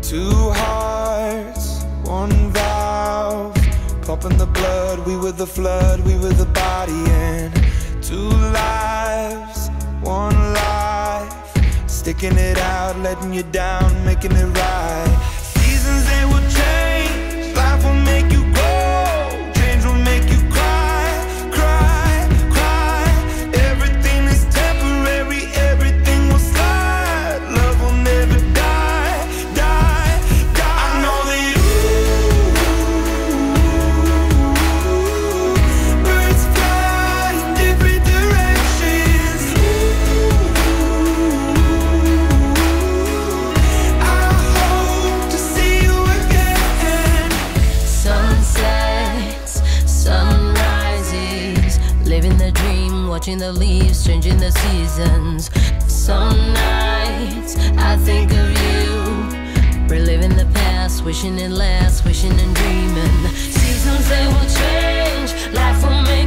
Two hearts, one valve, pumping the blood. We were the flood, we were the body. And two lives, one life, sticking it out, letting you down, making it right. Seasons, they will change, life will make you grow, change will make you cry, cry, cry. Everything is temporary, everything will slide. Love will never die, die, die. I know that birds fly in different directions. I hope to see you again. Sunsets, sunrises, living the dream, watching the leaves, changing the seasons. Some nights I think of you, reliving the past, wishing it lasts, wishing and dreaming. Seasons, they will change, life will make